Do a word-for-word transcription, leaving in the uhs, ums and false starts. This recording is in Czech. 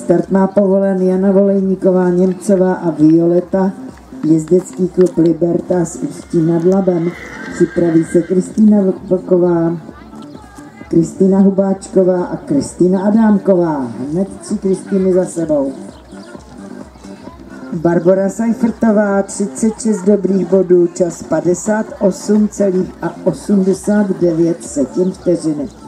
Start má povolen Jana Volejníková, Němcová a Violeta. Jezdecký klub Liberta z Ústí nad Labem. Připraví se Kristýna Vlková, Kristýna Hubáčková a Kristýna Adámková. Hned tři Kristýny za sebou. Barbora Seifertová, třicet šest dobrých bodů, čas padesát osm celá osmdesát devět vteřiny.